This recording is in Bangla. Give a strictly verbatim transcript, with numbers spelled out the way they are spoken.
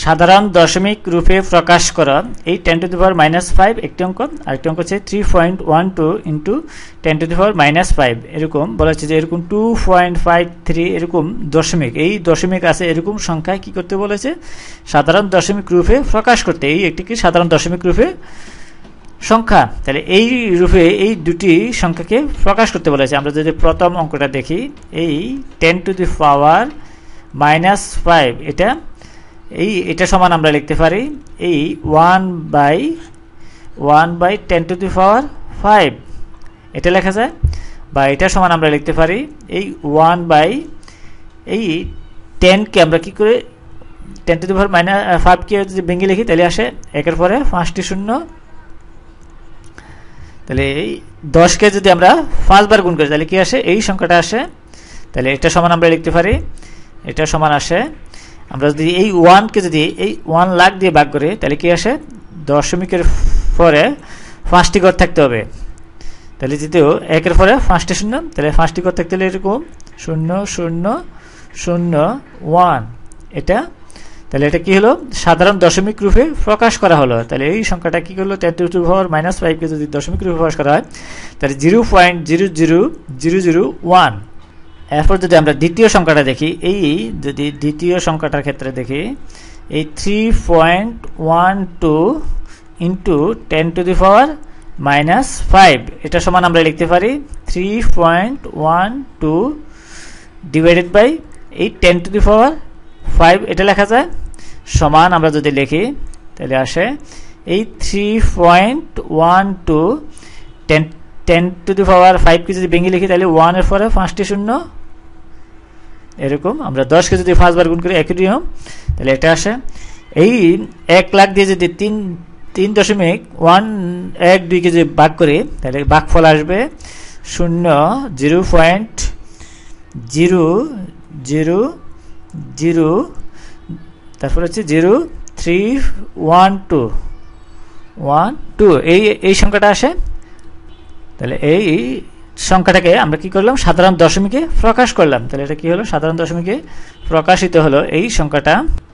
সাধারণ দশমিক রূপে প্রকাশ করা এই ten to the power minus five একটি অঙ্ক, আরেকটি অঙ্ক হচ্ছে three point one two into ten to the power minus five. এরকম বলা হচ্ছে যে এরকম টু পয়েন্ট ফাইভ থ্রি এরকম দশমিক, এই দশমিক আছে এরকম সংখ্যায় কি করতে বলেছে, সাধারণ দশমিক রূপে প্রকাশ করতে। এই একটি কি সাধারণ দশমিক রূপে সংখ্যা, তাহলে এই রূপে এই দুটি সংখ্যাকে প্রকাশ করতে বলেছে। আমরা যদি প্রথম অঙ্কটা দেখি, এই ten to the power minus five এটা এই এটা সমান আমরা লিখতে পারি এই one by one by ten to the power five, এটা লেখা যায়। বা এটা সমান আমরা লিখতে পারি এই ওয়ান বাই এই টেনকে আমরা কি করে ten to the power minus ফাইভকে যদি ভেঙে লিখি তাহলে আসে একের পরে পাঁচটি শূন্য, তাহলে এই দশকে যদি আমরা পাঁচবার গুণ করি তাহলে কি আসে, এই সংখ্যাটা আসে। তাহলে এটা সমান আমরা লিখতে পারি এটা সমান আসে, আমরা যদি এই ওয়ানকে যদি এই ওয়ান লাখ দিয়ে ভাগ করি তাহলে কি আসে, দশমিকের পরে পাঁচটি ঘর থাকতে হবে। তাহলে যদিও একের পরে পাঁচটি শূন্য, তাহলে পাঁচটি ঘর থাকতে হলে এরকম শূন্য শূন্য শূন্য ওয়ান, এটা তাহলে এটা কি হলো, সাধারণ দশমিক রূপে প্রকাশ করা হলো। তাহলে এই সংখ্যাটা কি করলো, ten to the power minus ফাইভকে যদি দশমিক রূপে প্রকাশ করা হয় তাহলে zero point zero zero zero zero one. এরপর যদি আমরা দ্বিতীয় সংখ্যাটা দেখি, এই যদি দ্বিতীয় সংখ্যাটার ক্ষেত্রে দেখি এই three point one two into ten to the power minus five, এটা সমান আমরা লিখতে পারি three point one two divided by এই ten to the power five, এটা লেখা যায়। সমান আমরা যদি লিখি তাহলে আসে এই three point one two ten ten to the power ফাইভকে যদি ভেঙে লিখি তাহলে ওয়ানের পরে পাঁচটি শূন্য, এরকম আমরা দশকে যদি পাঁচবার গুণ করি একই নিয়ম, তাহলে এটা আসে এই এক লাখ দিয়ে যদি তিন তিন দশমিক ওয়ান এক দুইকে যদি ভাগ করি তাহলে ভাগফল আসবে শূন্য zero point zero zero zero তারপর হচ্ছে zero three one two one two, এই এই সংখ্যাটা আসে। তাহলে এই সংখ্যাটাকে আমরা কি করলাম, সাধারণ দশমিকে প্রকাশ করলাম। তাহলে এটা কি হলো, সাধারণ দশমিকে প্রকাশিত হলো এই সংখ্যাটা।